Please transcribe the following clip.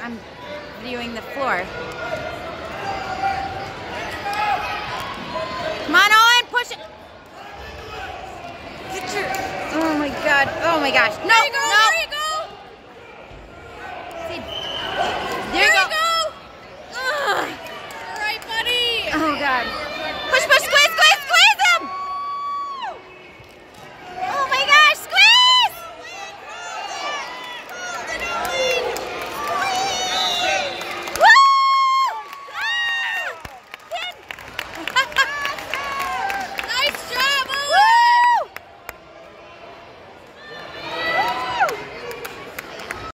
I'm viewing the floor. Come on, Owen, push it. Get your, oh my God, oh my gosh. No,